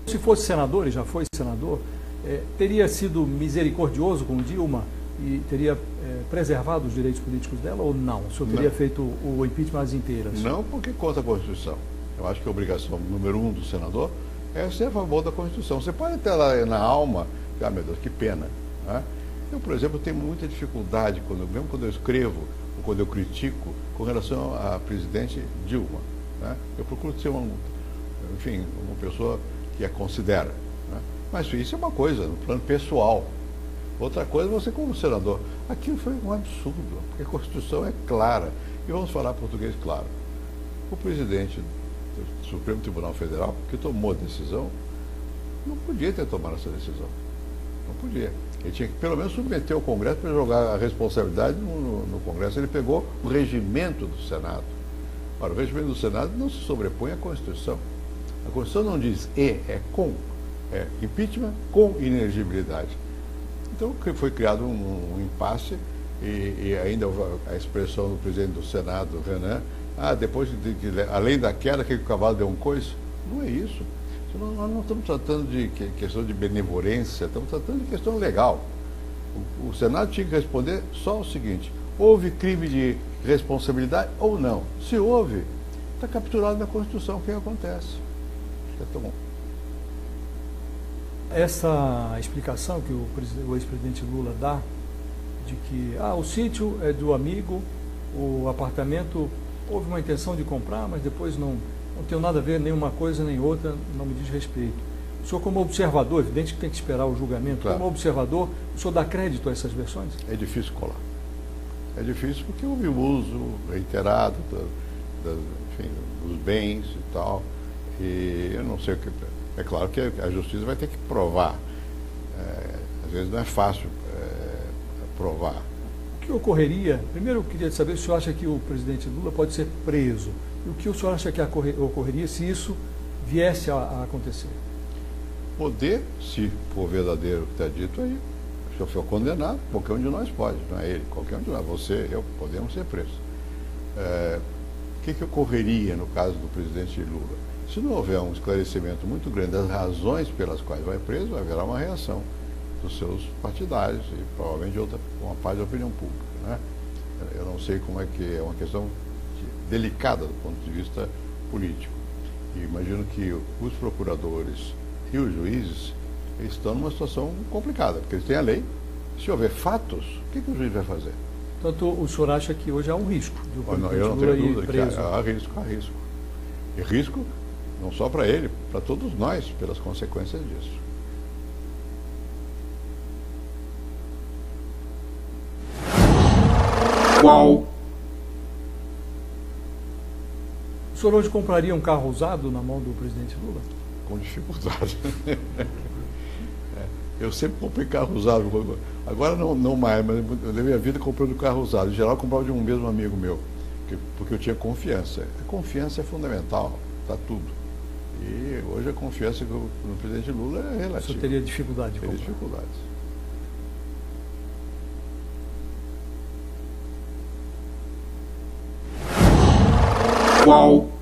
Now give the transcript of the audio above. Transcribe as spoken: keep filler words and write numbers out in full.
Se fosse senador, e já foi senador, é, teria sido misericordioso com Dilma e teria é, preservado os direitos políticos dela ou não? O senhor teria não. feito o impeachment às inteiras? Não, porque contra a Constituição. Eu acho que a obrigação número um do senador é ser a favor da Constituição. Você pode ter lá na alma, ah, meu Deus, que pena. Né? Eu, por exemplo, tenho muita dificuldade, quando, mesmo quando eu escrevo ou quando eu critico, com relação à presidente Dilma. Né? Eu procuro ser, uma, enfim, uma pessoa que a considera. Né? Mas isso é uma coisa, no plano pessoal. Outra coisa, você como senador. Aquilo foi um absurdo, porque a Constituição é clara. E vamos falar português claro. O presidente do Supremo Tribunal Federal, que tomou a decisão, não podia ter tomado essa decisão. Não podia. Ele tinha que, pelo menos, submeter ao Congresso para jogar a responsabilidade no, no, no Congresso. Ele pegou o regimento do Senado. Ora, o regimento do Senado não se sobrepõe à Constituição. A Constituição não diz e, é com. É impeachment com inelegibilidade. Então foi criado um, um impasse e, e ainda a expressão do presidente do Senado, Renan, ah, depois, de, de, além da queda, que o cavalo deu um coice. Não é isso. Nós não estamos tratando de questão de benevolência, estamos tratando de questão legal. O, o Senado tinha que responder só o seguinte: houve crime de responsabilidade ou não? Se houve, está capturado na Constituição o que acontece. É tão bom. Essa explicação que o, o ex-presidente Lula dá, de que ah, o sítio é do amigo, o apartamento houve uma intenção de comprar, mas depois não, não tem nada a ver, nenhuma coisa nem outra, não me diz respeito. O senhor, como observador, evidente que tem que esperar o julgamento, claro. Como observador, o senhor dá crédito a essas versões? É difícil colar. É difícil porque houve o uso reiterado da, da, enfim, dos bens e tal, e eu não sei o que... É claro que a justiça vai ter que provar. É, às vezes não é fácil é, provar. O que ocorreria? Primeiro eu queria saber se o senhor acha que o presidente Lula pode ser preso. E o que o senhor acha que ocorreria se isso viesse a, a acontecer? Poder, se for verdadeiro o que está dito aí, se eu for condenado, qualquer um de nós pode, não é ele, qualquer um de nós, você, eu, podemos ser presos. É, o que, que ocorreria no caso do presidente Lula? Se não houver um esclarecimento muito grande das razões pelas quais vai preso, haverá uma reação dos seus partidários e provavelmente de outra, uma parte da opinião pública. Né? Eu não sei como é que é uma questão delicada do ponto de vista político. E imagino que os procuradores e os juízes estão numa situação complicada, porque eles têm a lei. Se houver fatos, o que, que o juiz vai fazer? Portanto, o senhor acha que hoje há um risco de o presidente Lula ir preso? Eu não tenho dúvida que há, há risco, há risco. E risco não só para ele, para todos nós, pelas consequências disso. Qual? O senhor hoje compraria um carro usado na mão do presidente Lula? Com dificuldade. Eu sempre comprei carro usado. Agora não, não mais, mas eu levei a vida comprando carro usado. Em geral, eu comprava de um mesmo amigo meu, porque eu tinha confiança. A confiança é fundamental, está tudo. E hoje a confiança no presidente Lula é relativa. O senhor teria dificuldade de comprar? Teria dificuldades. Qual?